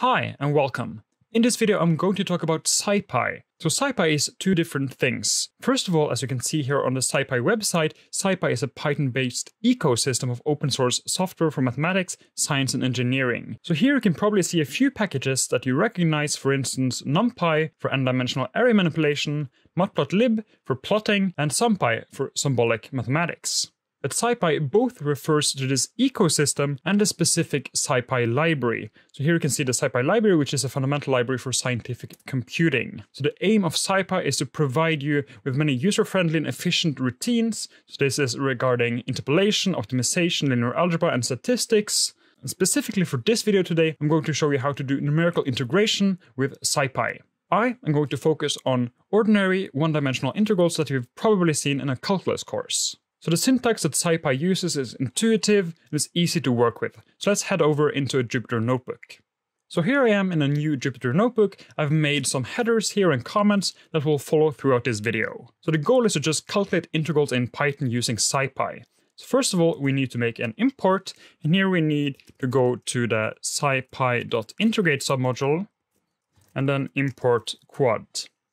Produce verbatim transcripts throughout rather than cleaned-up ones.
Hi and welcome. In this video I'm going to talk about SciPy. So SciPy is two different things. First of all, as you can see here on the SciPy website, SciPy is a Python-based ecosystem of open source software for mathematics, science and engineering. So here you can probably see a few packages that you recognize, for instance NumPy for n-dimensional array manipulation, matplotlib for plotting, and SumPy for symbolic mathematics. But SciPy both refers to this ecosystem and a specific SciPy library. So here you can see the SciPy library, which is a fundamental library for scientific computing. So the aim of SciPy is to provide you with many user-friendly and efficient routines. So this is regarding interpolation, optimization, linear algebra, and statistics. And specifically for this video today, I'm going to show you how to do numerical integration with SciPy. I am going to focus on ordinary one-dimensional integrals that you've probably seen in a calculus course. So the syntax that SciPy uses is intuitive and is easy to work with. So let's head over into a Jupyter notebook. So here I am in a new Jupyter notebook. I've made some headers here and comments that will follow throughout this video. So the goal is to just calculate integrals in Python using SciPy. So first of all, we need to make an import, and here we need to go to the scipy.integrate submodule and then import quad.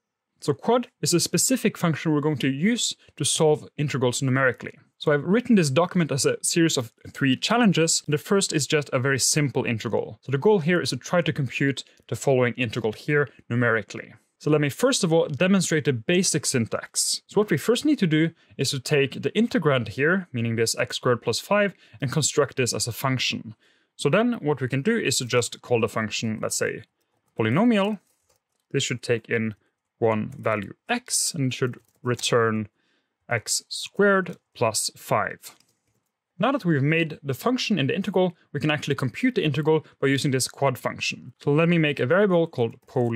So quad is a specific function we're going to use to solve integrals numerically. So I've written this document as a series of three challenges. The first is just a very simple integral. So the goal here is to try to compute the following integral here numerically. So let me first of all demonstrate the basic syntax. So what we first need to do is to take the integrand here, meaning this x squared plus five, and construct this as a function. So then what we can do is to just call the function, let's say, polynomial. This should take in one value x and should return x squared plus five. Now that we've made the function in the integral, we can actually compute the integral by using this quad function. So let me make a variable called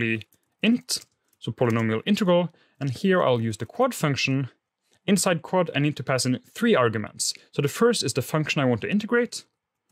polyint, so polynomial integral, and here I'll use the quad function. Inside quad I need to pass in three arguments. So the first is the function I want to integrate.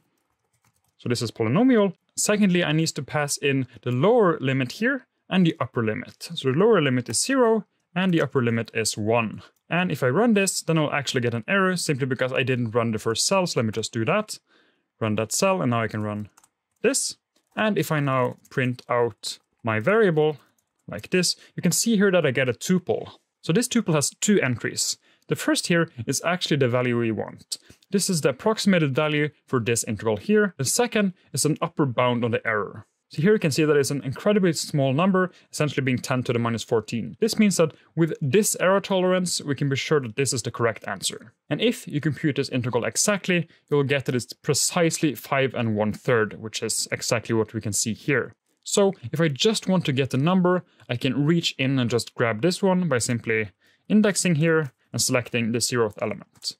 So this is polynomial. Secondly, I need to pass in the lower limit here and the upper limit. So the lower limit is zero and the upper limit is one. And if I run this, then I'll actually get an error simply because I didn't run the first cell. So let me just do that. Run that cell and now I can run this. And if I now print out my variable like this, you can see here that I get a tuple. So this tuple has two entries. The first here is actually the value we want. This is the approximated value for this integral here. The second is an upper bound on the error. So here you can see that it's an incredibly small number, essentially being ten to the minus fourteen. This means that with this error tolerance, we can be sure that this is the correct answer. And if you compute this integral exactly, you'll get that it's precisely five and one third, which is exactly what we can see here. So if I just want to get the number, I can reach in and just grab this one by simply indexing here and selecting the zeroth element.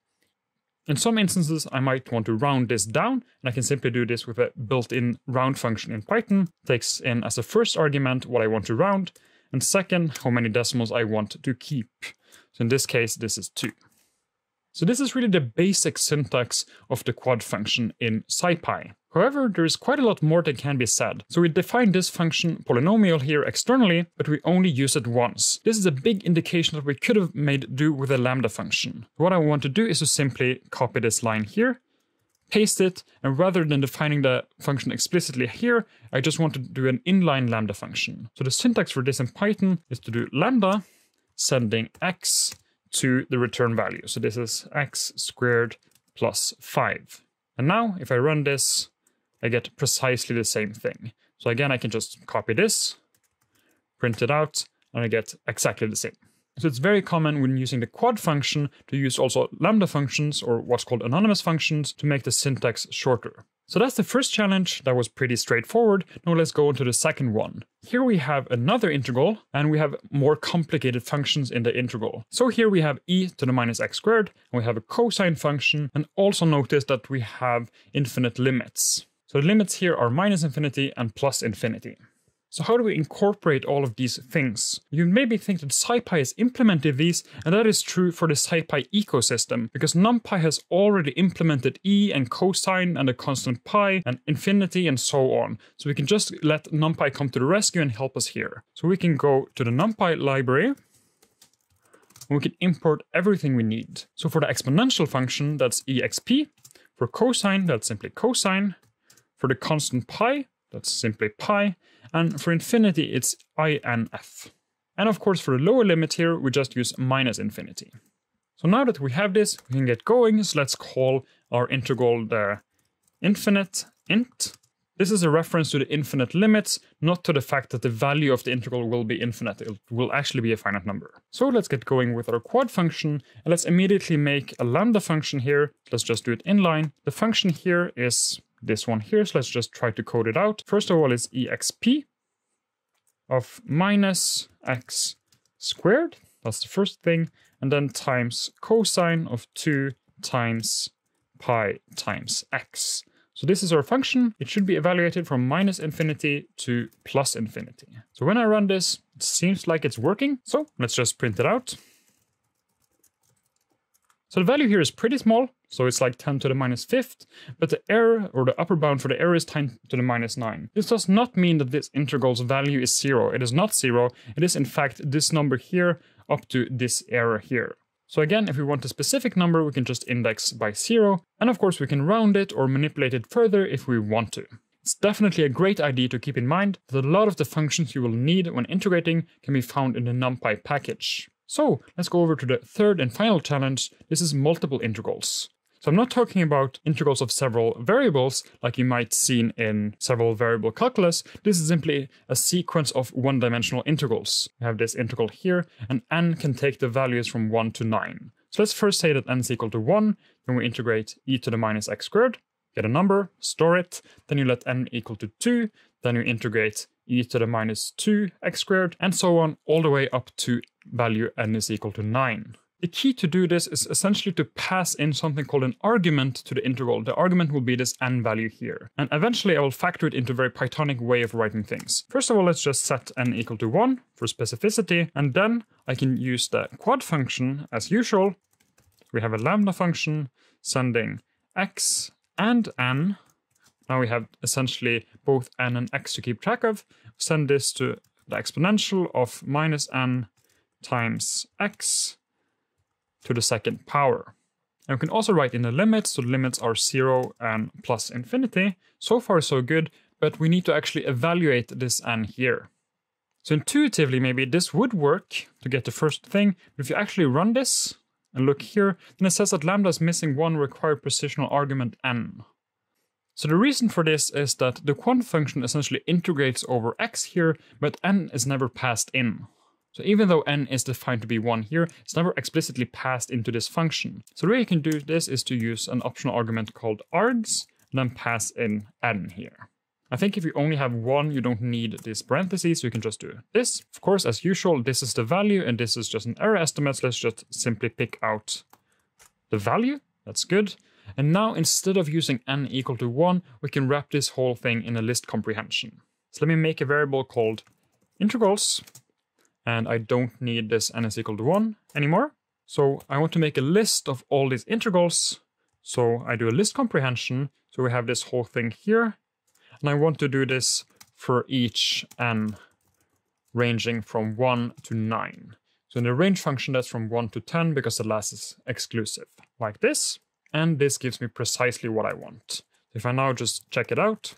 In some instances, I might want to round this down, and I can simply do this with a built-in round function in Python. It takes in as a first argument what I want to round, and second, how many decimals I want to keep. So in this case, this is two. So this is really the basic syntax of the quad function in SciPy. However, there is quite a lot more that can be said. So we define this function polynomial here externally, but we only use it once. This is a big indication that we could have made do with a Lambda function. What I want to do is to simply copy this line here, paste it, and rather than defining the function explicitly here, I just want to do an inline Lambda function. So the syntax for this in Python is to do Lambda, sending x to the return value. So this is x squared plus five. And now if I run this, I get precisely the same thing. So again, I can just copy this, print it out, and I get exactly the same. So it's very common when using the quad function to use also Lambda functions or what's called anonymous functions to make the syntax shorter. So that's the first challenge. That was pretty straightforward. Now let's go into the second one. Here we have another integral and we have more complicated functions in the integral. So here we have e to the minus x squared and we have a cosine function, and also notice that we have infinite limits. So the limits here are minus infinity and plus infinity. So how do we incorporate all of these things? You maybe think that SciPy has implemented these, and that is true for the SciPy ecosystem, because NumPy has already implemented e and cosine and the constant pi and infinity and so on. So we can just let NumPy come to the rescue and help us here. So we can go to the NumPy library, and we can import everything we need. So for the exponential function, that's exp. For cosine, that's simply cosine. For the constant pi, that's simply pi. And for infinity, it's I N F. And of course, for the lower limit here, we just use minus infinity. So now that we have this, we can get going. So let's call our integral the infinite int. This is a reference to the infinite limits, not to the fact that the value of the integral will be infinite. It will actually be a finite number. So let's get going with our quad function, and let's immediately make a lambda function here. Let's just do it inline. The function here is this one here, so let's just try to code it out. First of all, it's exp of minus x squared. That's the first thing. And then times cosine of two times pi times x. So this is our function. It should be evaluated from minus infinity to plus infinity. So when I run this, it seems like it's working. So let's just print it out. So the value here is pretty small. So it's like ten to the minus fifth, but the error, or the upper bound for the error, is ten to the minus nine. This does not mean that this integral's value is zero. It is not zero. It is in fact this number here up to this error here. So again, if we want a specific number, we can just index by zero. And of course, we can round it or manipulate it further if we want to. It's definitely a great idea to keep in mind that a lot of the functions you will need when integrating can be found in the NumPy package. So let's go over to the third and final challenge. This is multiple integrals. So I'm not talking about integrals of several variables like you might see in several variable calculus. This is simply a sequence of one-dimensional integrals. We have this integral here, and n can take the values from one to nine. So let's first say that n is equal to one, then we integrate e to the minus x squared, get a number, store it, then you let n equal to two, then you integrate e to the minus two x squared, and so on, all the way up to value n is equal to nine. The key to do this is essentially to pass in something called an argument to the integral. The argument will be this n value here. And eventually I will factor it into a very Pythonic way of writing things. First of all, let's just set n equal to one for specificity. And then I can use the quad function as usual. We have a lambda function sending x and n. Now we have essentially both n and x to keep track of. Send this to the exponential of minus n times x to the second power. And we can also write in the limits, so the limits are zero and plus infinity. So far so good, but we need to actually evaluate this n here. So intuitively maybe this would work to get the first thing, but if you actually run this and look here, then it says that lambda is missing one required positional argument n. So the reason for this is that the quad function essentially integrates over x here, but n is never passed in. So even though n is defined to be one here, it's never explicitly passed into this function. So the way you can do this is to use an optional argument called args, and then pass in n here. I think if you only have one, you don't need this parentheses, so you can just do this. Of course, as usual, this is the value, and this is just an error estimate, so let's just simply pick out the value. That's good. And now, instead of using n equal to one, we can wrap this whole thing in a list comprehension. So let me make a variable called integrals. And I don't need this n is equal to one anymore. So I want to make a list of all these integrals. So I do a list comprehension. So we have this whole thing here. And I want to do this for each n ranging from one to nine. So in the range function, that's from one to ten because the last is exclusive, like this. And this gives me precisely what I want. If I now just check it out,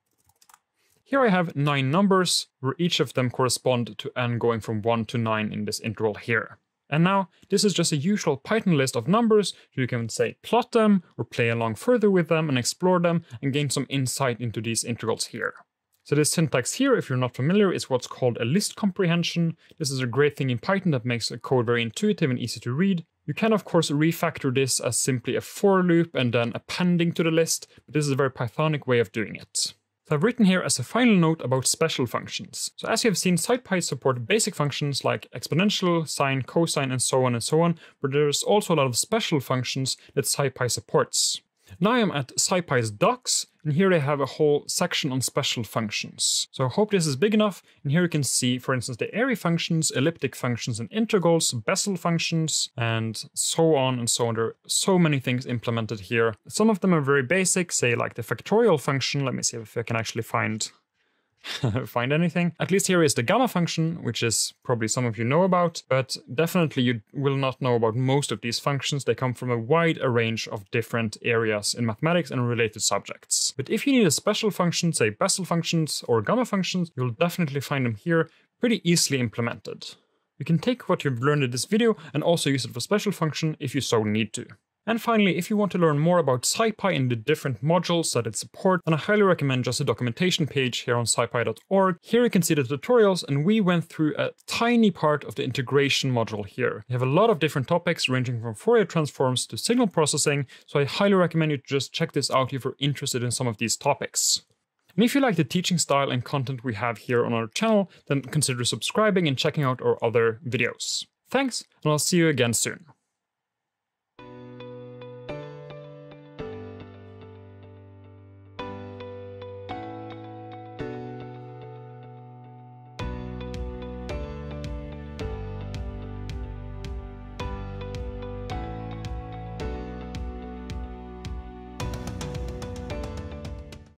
here I have nine numbers, where each of them correspond to n going from one to nine in this integral here. And now, this is just a usual Python list of numbers, so you can say plot them, or play along further with them and explore them, and gain some insight into these integrals here. So this syntax here, if you're not familiar, is what's called a list comprehension. This is a great thing in Python that makes the code very intuitive and easy to read. You can of course refactor this as simply a for loop and then appending to the list, but this is a very Pythonic way of doing it. So I've written here as a final note about special functions. So as you have seen, SciPy support basic functions like exponential, sine, cosine, and so on and so on, but there's also a lot of special functions that SciPy supports. Now I'm at SciPy's docs, and here they have a whole section on special functions. So I hope this is big enough, and here you can see, for instance, the area functions, elliptic functions and integrals, Bessel functions, and so on and so on. There are so many things implemented here. Some of them are very basic, say like the factorial function. Let me see if I can actually find find anything. At least here is the gamma function, which is probably some of you know about, but definitely you will not know about most of these functions. They come from a wide range of different areas in mathematics and related subjects. But if you need a special function, say Bessel functions or gamma functions, you'll definitely find them here pretty easily implemented. You can take what you've learned in this video and also use it for special function if you so need to. And finally, if you want to learn more about SciPy and the different modules that it supports, then I highly recommend just the documentation page here on sci pi dot org. Here you can see the tutorials, and we went through a tiny part of the integration module here. We have a lot of different topics ranging from Fourier transforms to signal processing, so I highly recommend you to just check this out if you're interested in some of these topics. And if you like the teaching style and content we have here on our channel, then consider subscribing and checking out our other videos. Thanks, and I'll see you again soon.